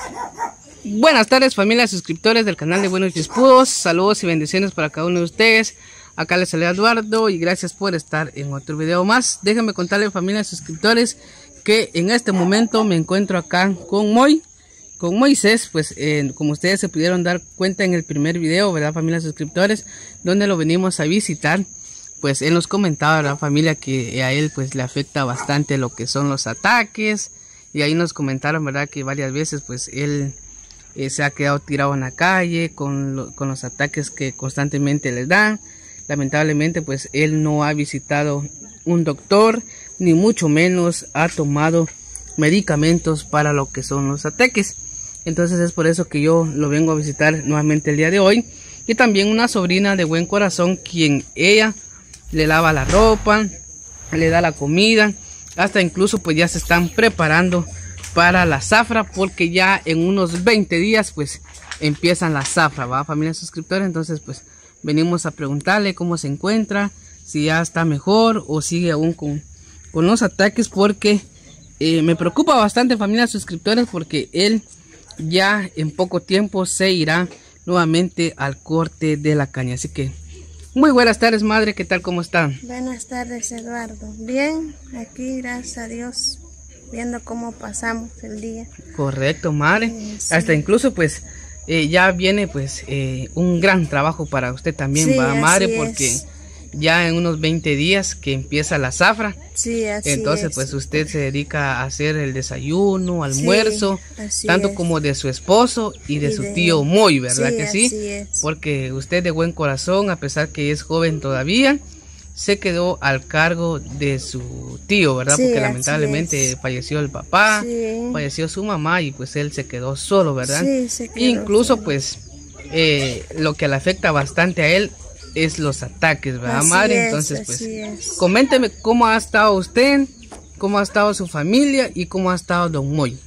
Buenas tardes, familia suscriptores del canal de Buenos Chispudos. Saludos y bendiciones para cada uno de ustedes. Acá les saluda Eduardo y gracias por estar en otro video más. Déjenme contarles, familia suscriptores, que en este momento me encuentro acá con Moisés, pues como ustedes se pudieron dar cuenta en el primer video, ¿verdad, familia suscriptores? Donde lo venimos a visitar. Pues él nos comentaba, ¿verdad, familia? Que a él pues le afecta bastante lo que son los ataques. Y ahí nos comentaron, ¿verdad? Que varias veces pues él se ha quedado tirado en la calle con los ataques que constantemente les dan. Lamentablemente pues él no ha visitado un doctor, ni mucho menos ha tomado medicamentos para lo que son los ataques. Entonces es por eso que yo lo vengo a visitar nuevamente el día de hoy. Y también una sobrina de buen corazón, quien ella le lava la ropa, le da la comida, hasta incluso pues ya se están preparando para la zafra, porque ya en unos 20 días pues empiezan la zafra, ¿va, familia suscriptores? Entonces pues venimos a preguntarle cómo se encuentra, si ya está mejor o sigue aún con los ataques, porque me preocupa bastante, familia suscriptores, porque él ya en poco tiempo se irá nuevamente al corte de la caña. Así que muy buenas tardes, madre, ¿qué tal? ¿Cómo están? Buenas tardes, Eduardo. Bien, aquí gracias a Dios, viendo cómo pasamos el día. Correcto, madre. Sí. Hasta incluso pues ya viene pues un gran trabajo para usted también, sí, va, madre, así porque es. Ya en unos 20 días que empieza la zafra. Sí, así entonces es. pues usted se dedica a hacer el desayuno, almuerzo, sí, tanto es. como de su esposo y de su tío Moy, ¿verdad que sí? Así es. Porque usted de buen corazón, a pesar que es joven todavía, se quedó al cargo de su tío, ¿verdad? Sí, porque lamentablemente falleció el papá, falleció su mamá y pues él se quedó solo, ¿verdad? Sí, se quedó incluso solo. Pues lo que le afecta bastante a él es los ataques, ¿verdad, madre? Entonces pues coménteme cómo ha estado usted, cómo ha estado su familia y cómo ha estado don Moy.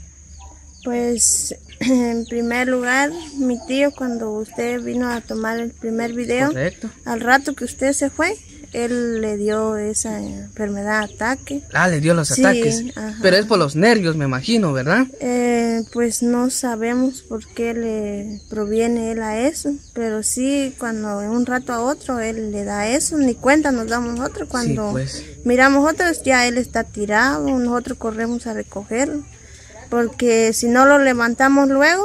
Pues en primer lugar, mi tío, cuando usted vino a tomar el primer video, correcto, al rato que usted se fue, él le dio esa enfermedad, ataque. Ah, le dio los ataques. Ajá. Pero es por los nervios, me imagino, ¿verdad? Pues no sabemos por qué le proviene él a eso, pero sí, cuando de un rato a otro él le da eso, ni cuenta nos damos nosotros. Cuando miramos otros, ya él está tirado, nosotros corremos a recogerlo, porque si no lo levantamos luego,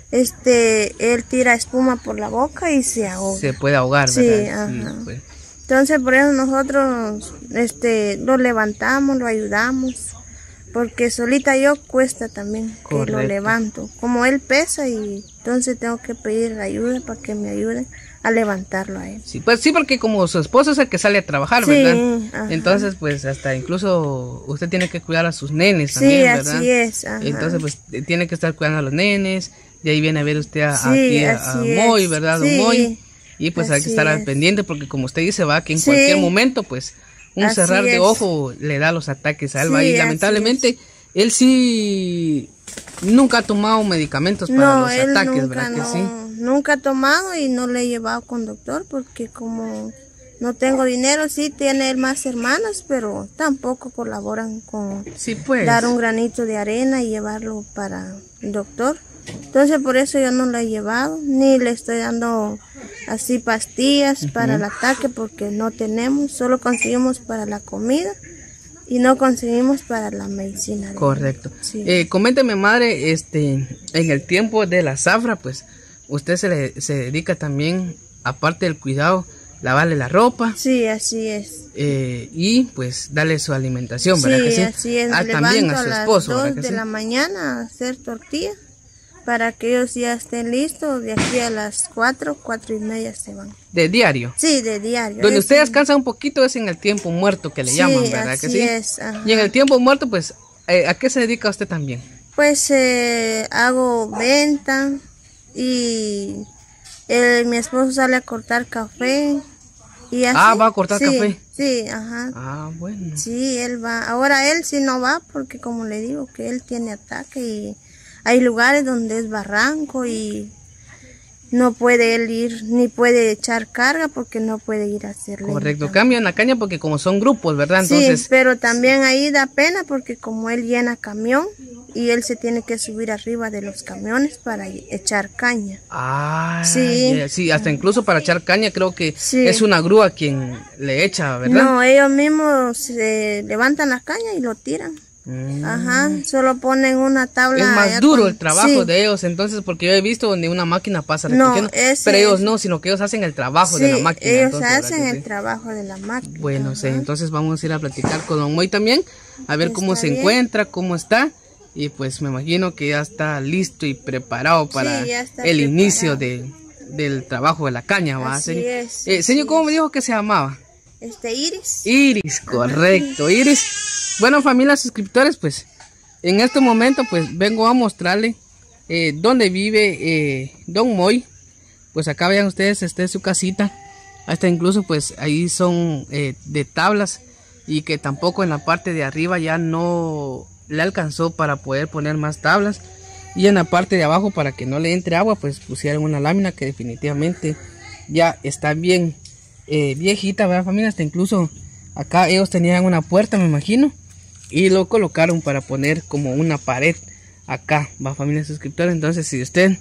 él tira espuma por la boca y se ahoga. Se puede ahogar, ¿verdad? Sí, ajá. Pues. Entonces por eso nosotros lo levantamos, lo ayudamos, porque solita yo cuesta también. Correcto. Que lo levanto, como él pesa, y entonces tengo que pedir ayuda para que me ayuden a levantarlo a él. Sí, pues sí, porque como su esposo es el que sale a trabajar, sí, ¿verdad? Ajá. Entonces pues hasta incluso usted tiene que cuidar a sus nenes también, ¿verdad? Así es. Ajá. Entonces pues tiene que estar cuidando a los nenes, de ahí viene a ver usted a Moy, ¿verdad, don Moy? Y pues hay que estar al pendiente, porque como usted dice, va, que en cualquier momento pues un cerrar de ojo le da los ataques a él, y lamentablemente él sí nunca ha tomado medicamentos para los ataques, ¿verdad que sí? Nunca ha tomado y no le he llevado con doctor, porque como no tengo dinero, sí tiene él más hermanas, pero tampoco colaboran con dar un granito de arena y llevarlo para el doctor. Entonces por eso yo no lo he llevado, ni le estoy dando así pastillas para el ataque, porque no tenemos, solo conseguimos para la comida y no conseguimos para la medicina. Correcto. Sí. Coménteme, madre, en el tiempo de la zafra, pues usted se dedica también, aparte del cuidado, lavarle la ropa. Sí, así es. Y pues darle su alimentación, ¿verdad que sí? Así es. También a su esposo, a las 2 de la mañana a hacer tortillas, para que ellos ya estén listos. De aquí a las 4:30 se van. ¿De diario? Sí, de diario. Donde usted descansa un poquito es en el tiempo muerto, que le llaman, ¿verdad que sí? Es, ajá. Y en el tiempo muerto, pues, ¿a qué se dedica usted también? Pues hago venta y mi esposo sale a cortar café. Y así. Ah, va a cortar café. Sí, ajá. Ah, bueno. Sí, él va. Ahora él sí no va, porque como le digo, que él tiene ataque y hay lugares donde es barranco y no puede él ir, ni puede echar carga porque no puede ir a hacer leña. Correcto, cambian la caña porque como son grupos, ¿verdad? Entonces, sí, pero también ahí da pena porque como él llena camión y él se tiene que subir arriba de los camiones para echar caña. Ah, sí, sí, hasta incluso para echar caña creo que es una grúa quien le echa, ¿verdad? No, ellos mismos se levantan la caña y lo tiran. Ajá, solo ponen una tabla. Es más duro el trabajo de ellos, entonces, porque yo he visto donde una máquina pasa recogiendo, pero ellos no, sino que ellos hacen el trabajo de la máquina. Ellos entonces, hacen el trabajo de la máquina. Bueno, sí, entonces vamos a ir a platicar con don Moy también, a ver cómo se encuentra, cómo está, y pues me imagino que ya está listo y preparado para el inicio del trabajo de la caña, ¿va? Así es. Señor, ¿cómo me dijo que se llamaba? Iris. Iris, correcto, Iris. Bueno, familia, suscriptores, pues en este momento pues vengo a mostrarle dónde vive don Moy. Pues acá vean ustedes, esta es su casita. Hasta incluso pues ahí son de tablas y que tampoco en la parte de arriba ya no le alcanzó para poder poner más tablas. Y en la parte de abajo, para que no le entre agua, pues pusieron una lámina que definitivamente ya está bien viejita, ¿verdad, familia? Hasta incluso acá ellos tenían una puerta, me imagino, y lo colocaron para poner como una pared acá, ¿va, familia suscriptora? Entonces, si usted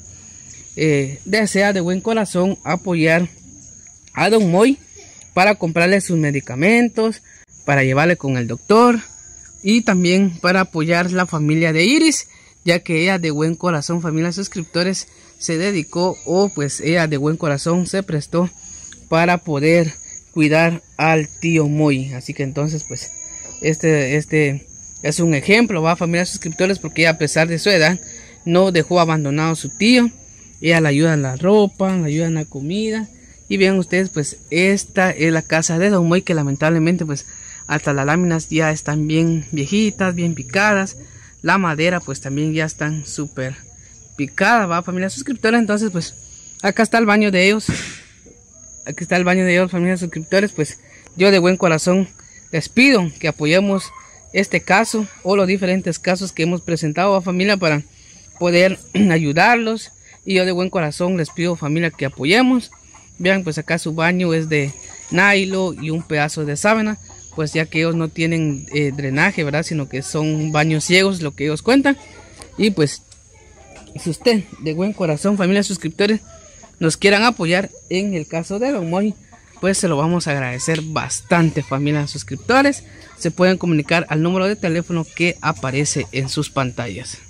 desea de buen corazón apoyar a don Moy para comprarle sus medicamentos, para llevarle con el doctor y también para apoyar la familia de Iris, ya que ella de buen corazón, familia suscriptores, se dedicó, o pues ella de buen corazón se prestó para poder cuidar al tío Moy. Así que entonces pues este es un ejemplo, va, familia suscriptores, porque ella, a pesar de su edad, no dejó abandonado a su tío. Ella le ayuda en la ropa, le ayuda en la comida. Y vean ustedes, pues esta es la casa de don Moy, que lamentablemente pues hasta las láminas ya están bien viejitas, bien picadas. La madera pues también ya están súper picada, va, familia suscriptora. Entonces pues acá está el baño de ellos. Aquí está el baño de ellos, familia suscriptores. Pues yo de buen corazón les pido que apoyemos este caso o los diferentes casos que hemos presentado a familia para poder ayudarlos. Y yo de buen corazón les pido, familia, que apoyemos. Vean, pues acá su baño es de nylon y un pedazo de sábana, pues ya que ellos no tienen drenaje, ¿verdad? Sino que son baños ciegos, lo que ellos cuentan. Y pues si usted de buen corazón, familia suscriptores, nos quieran apoyar en el caso de don Moy, pues se lo vamos a agradecer bastante, familia suscriptores. Se pueden comunicar al número de teléfono que aparece en sus pantallas.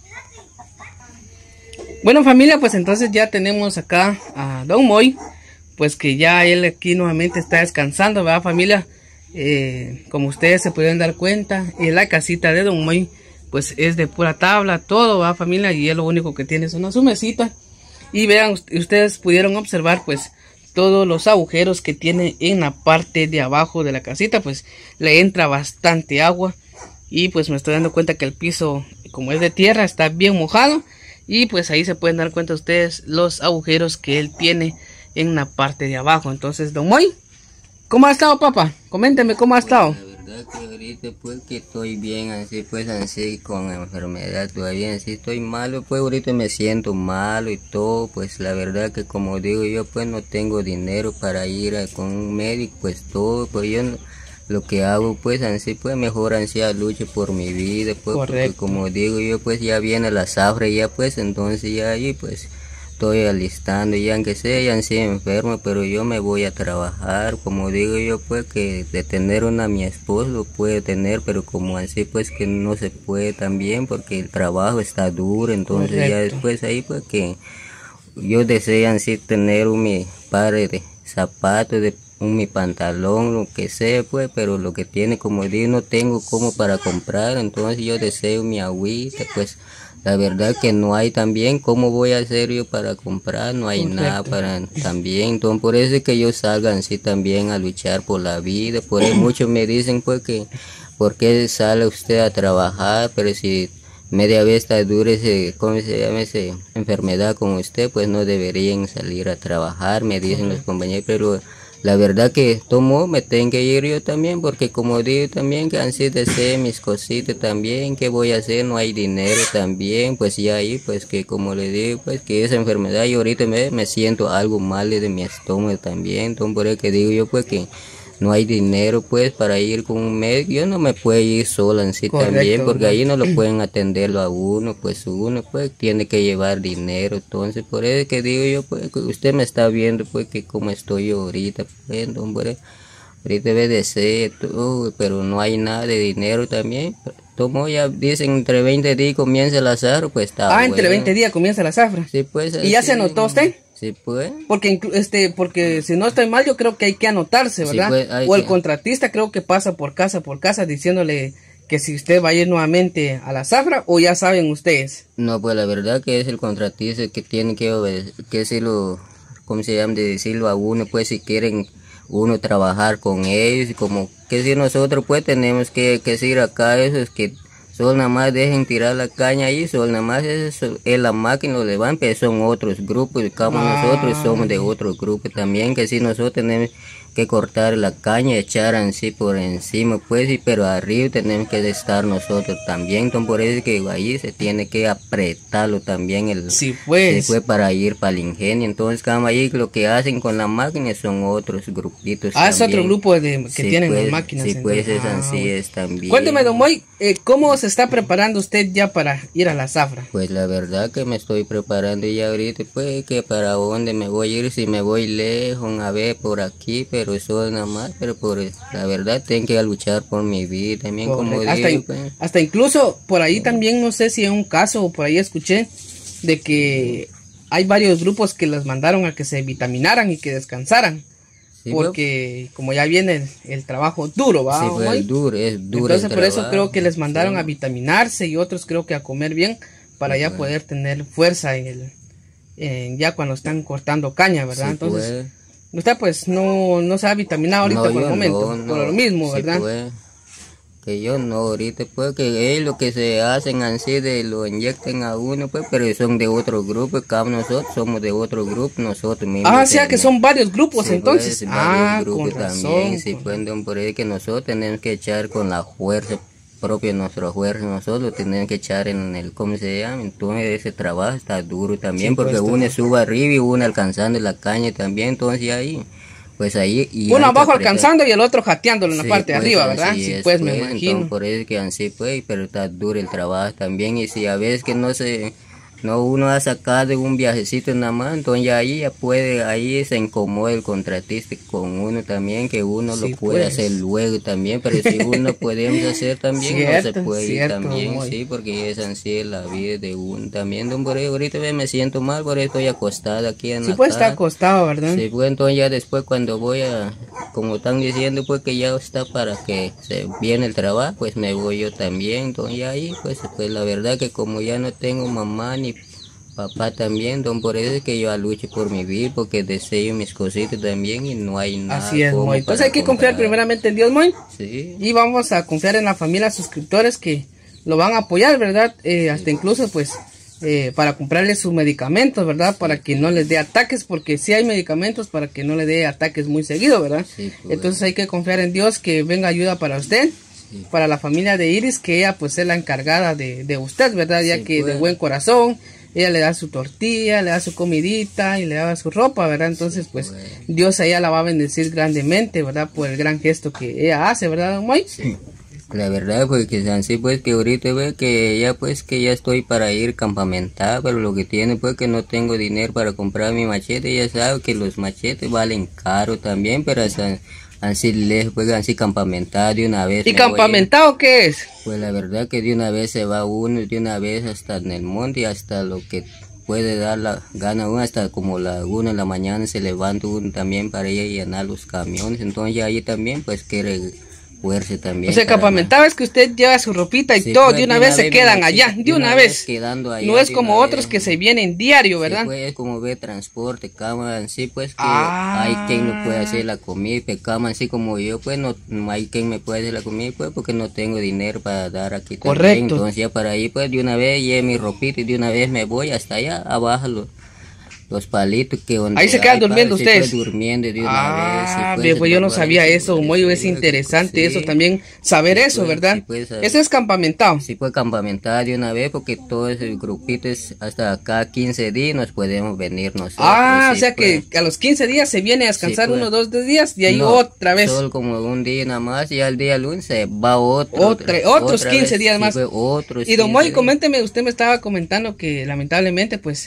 Bueno, familia, pues entonces ya tenemos acá a don Moy, pues que ya él aquí nuevamente está descansando, ¿verdad, familia? Como ustedes se pueden dar cuenta, la casita de don Moy pues es de pura tabla, todo, ¿verdad, familia? Y él lo único que tiene es una su mesita. Y vean, ustedes pudieron observar pues todos los agujeros que tiene en la parte de abajo de la casita, pues le entra bastante agua. Y pues me estoy dando cuenta que el piso, como es de tierra, está bien mojado. Y pues ahí se pueden dar cuenta ustedes los agujeros que él tiene en la parte de abajo. Entonces, don Moy, ¿cómo ha estado, papá? Coménteme cómo ha estado. La verdad que ahorita pues que estoy bien, así pues así con enfermedad todavía, así estoy malo, pues ahorita me siento malo y todo, pues la verdad que como digo yo pues no tengo dinero para ir con un médico, pues todo, pues yo lo que hago pues así pues mejor así lucho por mi vida, pues porque como digo yo pues ya viene la zafra ya pues entonces ya ahí pues estoy alistando, y aunque sea ya así enfermo, pero yo me voy a trabajar, como digo yo pues que de tener a mi esposo lo puede tener, pero como así pues que no se puede también porque el trabajo está duro, entonces ya después ahí pues que yo deseo así tener mi par de zapatos, de mi pantalón, lo que sea pues, pero lo que tiene como digo no tengo como para comprar, entonces yo deseo mi agüita, pues la verdad que no hay también, ¿cómo voy a hacer yo para comprar? No hay nada para también, entonces por eso es que yo salga así también a luchar por la vida, por eso muchos me dicen pues que, ¿por qué sale usted a trabajar? Pero si media vez está dura ¿cómo se llama esa enfermedad como usted? Pues no deberían salir a trabajar, me dicen los compañeros, pero la verdad que tomo, me tengo que ir yo también, porque como digo también que así deseo mis cositas también, que voy a hacer, no hay dinero también, pues ya ahí, pues que como le digo, pues que esa enfermedad, y ahorita me siento algo mal de mi estómago también, entonces por eso que digo yo pues que no hay dinero pues para ir con un médico, yo no me puedo ir sola en sí. Correcto, también, porque ahí no lo pueden atenderlo a uno, pues uno pues tiene que llevar dinero, entonces por eso que digo yo pues que usted me está viendo pues que como estoy yo ahorita, pues entonces, ahorita BDC, todo, pero no hay nada de dinero también. Tomo, ya dicen entre 20 días comienza la zafra, pues está bueno. Entre 20 días comienza la zafra. Sí, pues. ¿Y ya se anotó usted? Sí, pues. Porque si no estoy mal, yo creo que hay que anotarse, ¿verdad? Sí, pues, o el contratista creo que pasa por casa diciéndole que si usted va a ir nuevamente a la zafra, o ya saben ustedes. No, pues la verdad que es el contratista que tiene que obedecer, que decirlo, ¿cómo se llama? De decirlo a uno, pues si quieren uno trabajar con ellos, como que si nosotros pues tenemos que decir acá eso es que solo nada más dejen tirar la caña ahí, solo nada más es la máquina lo levanta, pero son otros grupos, como nosotros somos de otro grupo también, que si nosotros tenemos que cortar la caña, echar así por encima, pues, pero arriba tenemos que estar nosotros también, entonces por eso que ahí se tiene que apretarlo también, sí, pues. para ir para el ingenio, entonces como ahí lo que hacen con la máquina son otros grupitos. Es otro grupo que sí, tienen pues, las máquinas. Sí, pues es así es también. Cuénteme, don Moy, ¿cómo se está preparando usted ya para ir a la zafra? Pues la verdad que me estoy preparando ya ahorita, pues que para dónde me voy a ir, si me voy lejos, a ver por aquí, pero eso nada más, pero por la verdad tengo que luchar por mi vida también. Correcto. Como digo, pues. Hasta incluso por ahí también, no sé si es un caso, o por ahí escuché de que hay varios grupos que las mandaron a que se vitaminaran y que descansaran. Sí, porque como ya viene el trabajo duro, ¿va? Sí, pues es duro. Entonces por eso creo que les mandaron a vitaminarse, y otros creo que a comer bien para ya poder tener fuerza ya cuando están cortando caña, ¿verdad? Sí, entonces usted pues no se ha vitaminado ahorita por el momento, por lo mismo, ¿verdad? Pues, que yo no ahorita, pues que es lo que se hacen así de lo inyecten a uno, pues, pero son de otro grupo, cada nosotros somos de otro grupo, nosotros mismos. O sea que son varios grupos, sí, entonces. Pues, varios grupos con también, razón, sí, pues, por ahí que nosotros tenemos que echar con la fuerza propia, nuestra fuerza, nosotros tenemos que echar en el, ¿cómo se llama? Entonces ese trabajo está duro también, sí, porque uno sube arriba y uno alcanzando la caña también, entonces ahí. Pues ahí uno abajo alcanzando y el otro jateándolo en la parte de arriba, ¿verdad? Sí, pues me imagino. Entonces, por eso que así pues, pero está duro el trabajo también, y si a veces que uno ha sacado un viajecito nada más, entonces ya ahí ya puede, ahí se incomoda el contratista con uno también, que uno lo puede hacer luego también, pero si uno podemos hacer también, no se puede también, sí, porque es así la vida de uno también. Entonces, por eso ahorita me siento mal, por eso estoy acostado aquí en la casa. Sí, pues está acostado, ¿verdad? Sí, pues entonces ya después cuando voy como están diciendo, pues que ya está para que se viene el trabajo, pues me voy yo también, entonces ya ahí, pues la verdad que como ya no tengo mamá ni papá también, don, por eso es que yo lucho por mi vida, porque deseo mis cositas también y no hay nada. Así es, Moy. Entonces hay que confiar primeramente en Dios, Moy. Sí. Y vamos a confiar en la familia suscriptores que lo van a apoyar, ¿verdad? Hasta incluso pues para comprarle sus medicamentos, ¿verdad? Para que no les dé ataques, porque sí hay medicamentos para que no le dé ataques muy seguido, ¿verdad? Sí, pues. Entonces hay que confiar en Dios que venga ayuda para usted. Sí. Para la familia de Iris, que ella pues es la encargada de usted, ¿verdad? Ya que pues, de buen corazón, ella le da su tortilla, le da su comidita y le da su ropa, ¿verdad? Entonces pues Dios a ella la va a bendecir grandemente, ¿verdad? Por el gran gesto que ella hace, ¿verdad, don Moy? Sí. La verdad pues que así pues que ahorita ve que ya pues que ya estoy para ir campamentar, pero lo que tiene pues que no tengo dinero para comprar mi machete, ya sabe que los machetes valen caro también, pero así lejos, pues así campamentado de una vez. ¿Y campamentado qué es? Pues la verdad que de una vez se va uno, de una vez hasta en el monte y hasta lo que puede dar la gana uno, hasta como la 1 de la mañana se levanta uno también para ir a llenar los camiones, entonces ya ahí también pues quiere fuerza también. O sea, campamentado es que usted lleva su ropita y sí, todo, pues, de una vez se quedan allá, de una vez. Quedando allá, no es como otros que se vienen diario, ¿verdad? Sí, pues, es como ve transporte, cama, así pues que hay quien no puede hacer la comida, cama, así como yo, pues no hay quien me puede hacer la comida, pues porque no tengo dinero para dar aquí. Correcto. También. Entonces ya para ahí, pues de una vez llevo mi ropita y de una vez me voy hasta allá, abajo los palitos que donde ahí se quedan durmiendo ustedes. Durmiendo de una vez. Pues yo no sabía eso, muy es interesante eso también, saber eso, ¿verdad? Eso es campamentado. Sí, pues campamentado de una vez porque todo ese grupito es hasta acá 15 días nos podemos venir nosotros. O sea que a los 15 días se viene a descansar uno o 2 días y ahí otra vez. Solo como un día nada más y al día lunes se va otros 15 días más. Y don Moy, coménteme, usted me estaba comentando que lamentablemente pues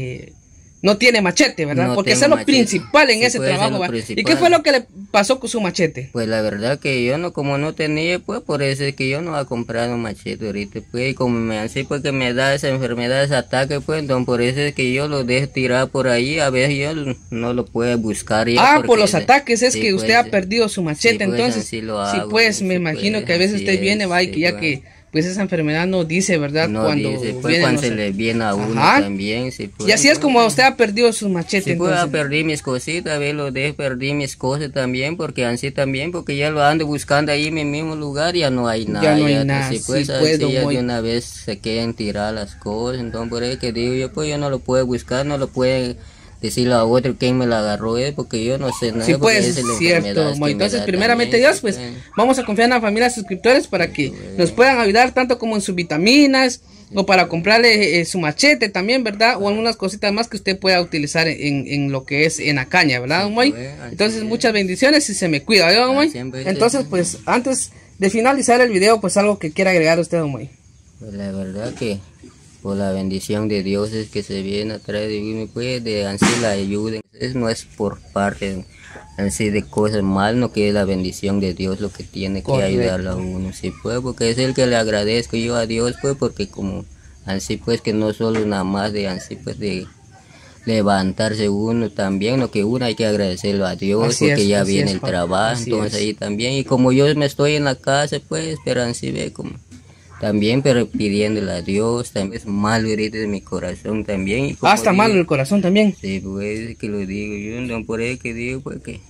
no tiene machete, ¿verdad? No porque eso es lo principal en ese trabajo. ¿Y qué fue lo que le pasó con su machete? Pues la verdad que yo no, como no tenía, pues por eso es que yo no he comprado un machete ahorita, pues, y como me así porque me da esa enfermedad, ese ataque, pues, entonces por eso es que yo lo dejo tirar por ahí, a veces yo no lo puedo buscar ya. Por los ataques es que usted ha perdido su machete, entonces, sí, pues, me imagino que a veces usted viene, va, y que ya que pues esa enfermedad no dice, ¿verdad? No cuando dice, pues cuando se le viene a uno también. Sí, pues, y así es como usted ha perdido sus machetes. Sí, pues perdí mis cositas, perdí mis cosas también, porque así también, porque ya lo ando buscando ahí en mi mismo lugar, ya no hay nada. Ya no hay nada, así, pues, así ya de una vez se quieren tirar las cosas, entonces por eso que digo yo, pues yo no lo puedo buscar, no lo puedo decirle a otro quién me la agarró, porque yo no sé nada. Sí, pues, es cierto. Entonces, primeramente también, Dios, pues, vamos a confiar en la familia de suscriptores para que nos puedan ayudar tanto como en sus vitaminas, o para comprarle su machete también, ¿verdad? O algunas cositas más que usted pueda utilizar en lo que es en la caña, ¿verdad, don Moy? Entonces, muchas bendiciones y se me cuida, ¿verdad, don Moy? Entonces, pues, antes de finalizar el video, pues, algo que quiera agregar usted, don Moy. Pues la verdad que por la bendición de Dios es que se viene atrás de mí, pues, de así la ayuda. Eso no es por parte así de cosas mal, no, que es la bendición de Dios lo que tiene que ayudar a uno, sí, pues, porque es el que le agradezco yo a Dios, pues, porque como así, pues, que no solo nada más de así, pues, de levantarse uno también, lo que uno hay que agradecerlo a Dios, porque ya viene el trabajo, entonces ahí también, y como yo me estoy en la casa, pues, pero así ve como también, pero pidiéndole a Dios, también es malo ahorita de mi corazón también. Y está malo el corazón también. Sí, pues que lo digo yo, no por eso que digo, pues que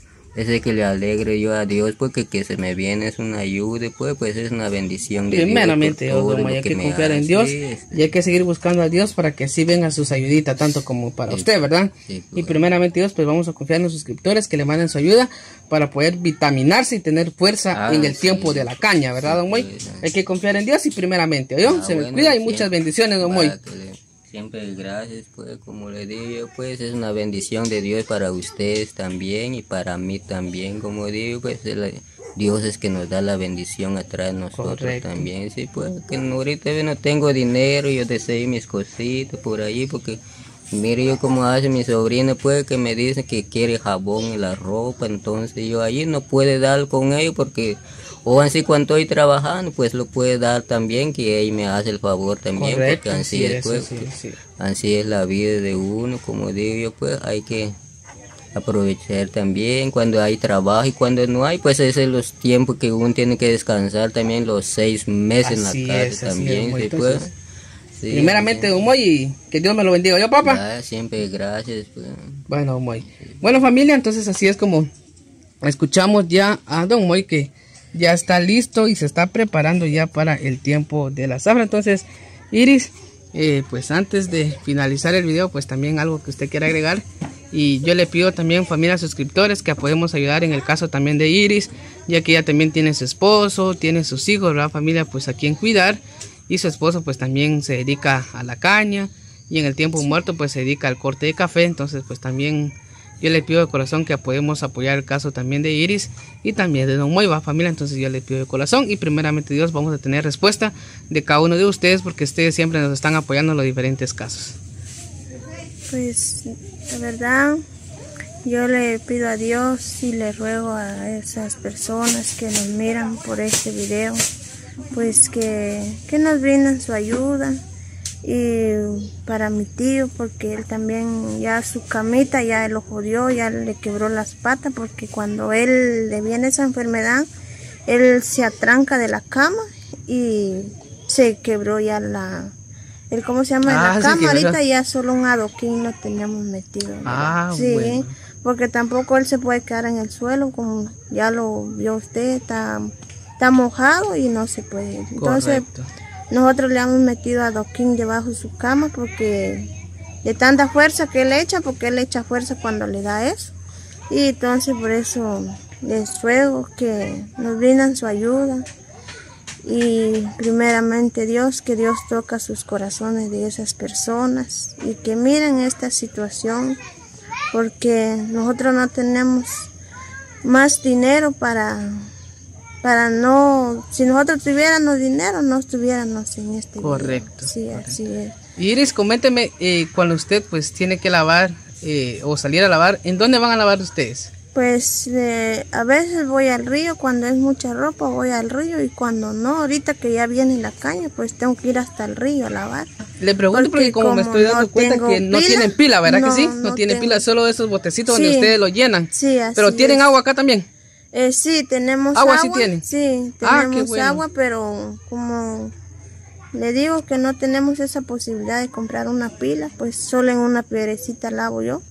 ese que le alegre yo a Dios, porque que se me viene es una ayuda, pues es una bendición de primeramente, Dios. Primeramente, hay que confiar en Dios y hay que seguir buscando a Dios para que así venga sus ayuditas, tanto como para usted, ¿verdad? Sí, pues. Y primeramente Dios, pues vamos a confiar en los suscriptores que le manden su ayuda para poder vitaminarse y tener fuerza en el tiempo de la caña, ¿verdad, don Moy? Hay que confiar en Dios y primeramente, ¿oyó? Se me cuida y muchas bendiciones, don Moy. Siempre gracias, pues, como le digo, pues es una bendición de Dios para ustedes también y para mí también, como digo, pues Dios es que nos da la bendición atrás de nosotros también, sí, pues, que ahorita no tengo dinero, yo deseo mis cositas por ahí, porque mire yo como hace mi sobrina, pues, que me dice que quiere jabón en la ropa, entonces yo allí no puedo dar con ellos porque o así cuando estoy trabajando, pues lo puede dar también, que ella me hace el favor también, porque así es, pues, así es la vida de uno, como digo yo, pues hay que aprovechar también cuando hay trabajo y cuando no hay, pues esos son los tiempos que uno tiene que descansar también, los 6 meses en la casa también, sí, pues. Sí, primeramente, don Moy, que Dios me lo bendiga, ¿yo, papá? Siempre gracias, pues. Bueno, don Moy. Bueno, familia, entonces así es como escuchamos ya a don Moy que ya está listo y se está preparando ya para el tiempo de la zafra. Entonces, Iris, pues antes de finalizar el video, pues también algo que usted quiera agregar. Y yo le pido también, familia suscriptores, que podemos ayudar en el caso también de Iris, ya que ella también tiene su esposo, tiene sus hijos, ¿verdad, familia? Pues a quien cuidar. Y su esposo pues también se dedica a la caña y en el tiempo muerto pues se dedica al corte de café. Entonces pues también yo le pido de corazón que podemos apoyar el caso también de Iris y también de don Moy, ¿va, familia? Entonces yo le pido de corazón y primeramente Dios vamos a tener respuesta de cada uno de ustedes, porque ustedes siempre nos están apoyando en los diferentes casos. Pues la verdad yo le pido a Dios y le ruego a esas personas que nos miran por este video, pues que nos brindan su ayuda. Y para mi tío, porque él también ya su camita ya lo jodió, ya le quebró las patas, porque cuando él le viene esa enfermedad, él se atranca de la cama y se quebró ya ¿cómo se llama? La cama, ahorita ya solo un adoquín lo teníamos metido. Sí, bueno. Porque tampoco él se puede quedar en el suelo, como ya lo vio usted, está mojado y no se puede. Entonces, nosotros le hemos metido adoquín debajo de su cama porque de tanta fuerza que él echa, porque él echa fuerza cuando le da eso. Y entonces por eso les ruego que nos brindan su ayuda. Y primeramente Dios, que Dios toca sus corazones de esas personas y que miren esta situación, porque nosotros no tenemos más dinero para no, si nosotros tuviéramos dinero no estuviéramos en este correcto video. Sí, correcto. Así es. Iris, coménteme, cuando usted pues tiene que lavar o salir a lavar, ¿en dónde van a lavar ustedes? Pues a veces voy al río, cuando es mucha ropa voy al río, y cuando no, ahorita que ya viene la caña, pues tengo que ir hasta el río a lavar. Le pregunto porque como me estoy dando cuenta que no tienen pila, ¿verdad que sí? No tienen pila, solo esos botecitos donde ustedes lo llenan. Sí, así pero ¿tienen agua acá también? Sí, tenemos agua. ¿Agua sí tienen? Sí, tenemos agua, pero como le digo que no tenemos esa posibilidad de comprar una pila, pues solo en una piedrecita lavo yo.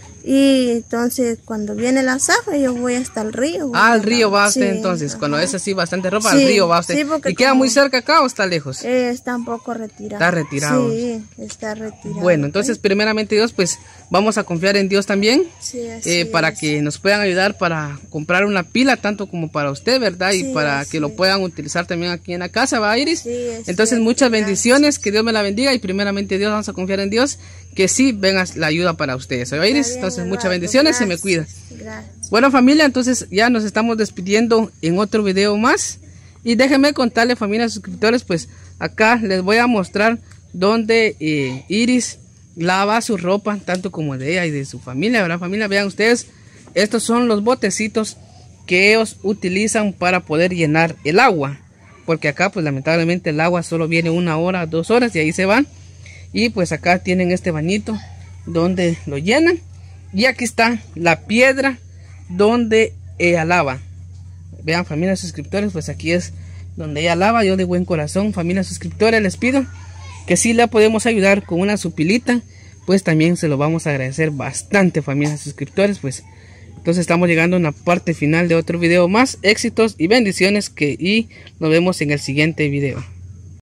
Y entonces cuando viene la zafra yo voy hasta el río. Al río va usted entonces, cuando es así bastante ropa, al río va usted. Sí, ¿y queda muy cerca acá o está lejos? Está un poco retirado. Está retirado. Sí, está retirado. Bueno, entonces primeramente Dios, pues vamos a confiar en Dios también, para que nos puedan ayudar para comprar una pila, tanto como para usted, ¿verdad? Y para que lo puedan utilizar también aquí en la casa, ¿va, Iris? Sí, entonces muchas bendiciones, que Dios me la bendiga, y primeramente Dios, vamos a confiar en Dios, que sí venga la ayuda para ustedes, ¿va, Iris? Entonces muchas bendiciones, se me cuida. Gracias. Bueno, familia, entonces ya nos estamos despidiendo en otro video más, y déjenme contarle, familia, suscriptores, pues acá les voy a mostrar donde Iris lava su ropa, tanto como de ella y de su familia, ¿verdad, familia? Vean ustedes, estos son los botecitos que ellos utilizan para poder llenar el agua, porque acá pues lamentablemente el agua solo viene 1 hora, 2 horas y ahí se van. Y pues acá tienen este bañito donde lo llenan, y aquí está la piedra donde ella lava. Vean, familia, suscriptores, pues aquí es donde ella lava. Yo de buen corazón, familia, suscriptores, les pido que si la podemos ayudar con una supilita, pues también se lo vamos a agradecer bastante, familia, suscriptores. Pues entonces estamos llegando a una parte final de otro video más. Éxitos y bendiciones, y nos vemos en el siguiente video.